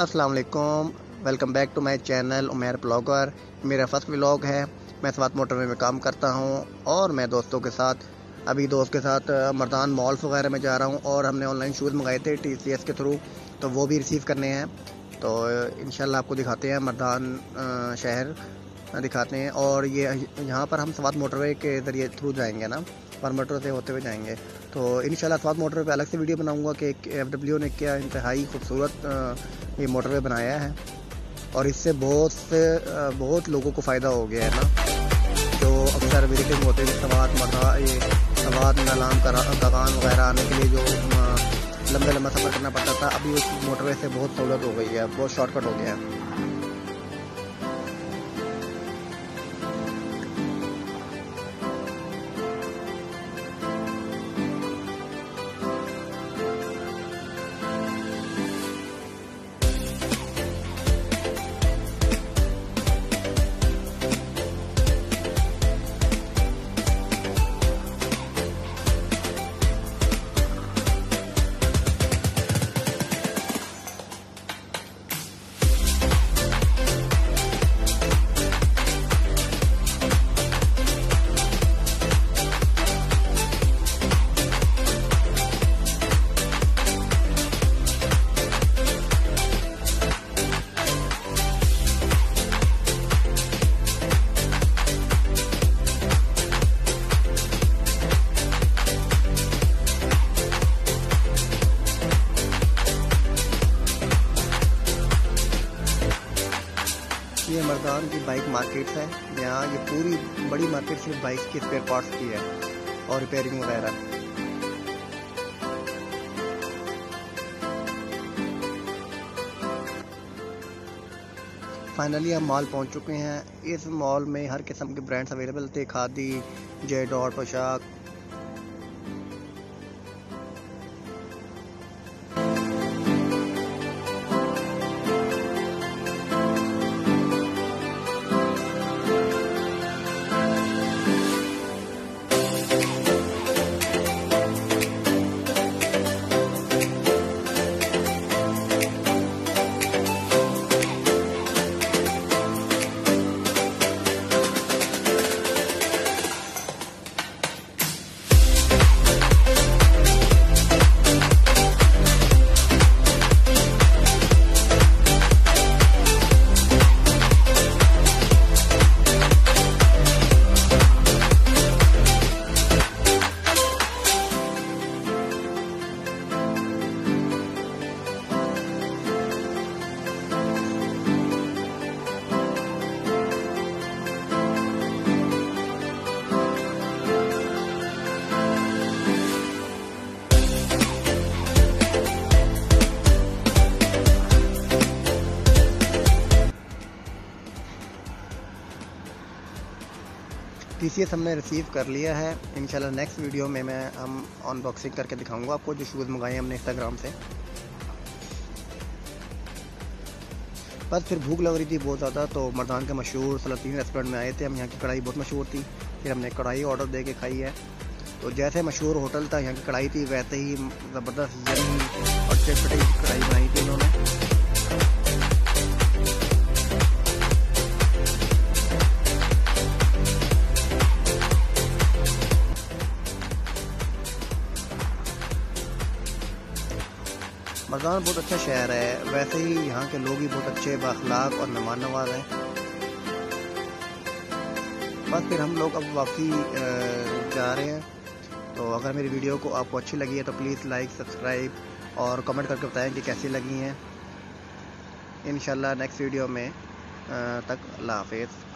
अस्सलाम वालेकुम, welcome back to my channel Umair blogger. मेरा फर्स्ट व्लॉग है। मैं स्वात मोटरवे में काम करता हूँ और मैं दोस्तों के साथ मर्दान मॉल्स वगैरह में जा रहा हूँ और हमने ऑनलाइन शूज़ मंगाए थे TCS के थ्रू, तो वो भी रिसीव करने हैं। तो इंशाल्लाह आपको दिखाते हैं मर्दान शहर दिखाते हैं। और ये यहाँ पर हम स्वात मोटरवे के ज़रिए थ्रू जाएंगे ना, परमटर से होते हुए जाएंगे। तो इंशाल्लाह स्वात मोटरवे पे अलग से वीडियो बनाऊंगा कि FW ने क्या इंतहाई खूबसूरत ये मोटरवे बनाया है और इससे बहुत लोगों को फ़ायदा हो गया है ना। जो अक्सर विजिटिंग होते हैं सवात नलाम कगान वगैरह आने के लिए जो लंबा सफ़र करना पड़ता था, अभी उस मोटरवे से बहुत सहूलत हो गई है, बहुत शॉर्टकट हो गया है। ये मर्दान की बाइक मार्केट है। यहाँ ये पूरी बड़ी मार्केट सिर्फ बाइक के स्पेयर पार्ट्स की है और रिपेयरिंग वगैरह। फाइनली हम मॉल पहुँच चुके हैं। इस मॉल में हर किस्म के ब्रांड्स अवेलेबल थे, खादी, J.Dot, पोशाक। TCS हमने रिसीव कर लिया है। इंशाल्लाह नेक्स्ट वीडियो में हम अनबॉक्सिंग करके दिखाऊंगा आपको जो शूज़ मंगाए हैं हमने इंस्टाग्राम से। बस फिर भूख लग रही थी बहुत ज़्यादा, तो मर्दान के मशहूर सलातीन रेस्टोरेंट में आए थे हम। यहाँ की कढ़ाई बहुत मशहूर थी, फिर हमने कढ़ाई ऑर्डर दे के खाई है। तो जैसे मशहूर होटल था यहाँ की कढ़ाई थी, वैसे ही ज़बरदस्त यमी और चटपटी कढ़ाई बनाई थी उन्होंने। मर्दान बहुत अच्छा शहर है, वैसे ही यहाँ के लोग भी बहुत अच्छे बाखलाक और मेहमान नवाज हैं। बस फिर हम लोग अब वापसी जा रहे हैं। तो अगर मेरी वीडियो को आपको अच्छी लगी है तो प्लीज़ लाइक, सब्सक्राइब और कमेंट करके बताएं कि कैसी लगी हैं। इंशाल्लाह नेक्स्ट वीडियो में तक अल्लाह हाफिज़।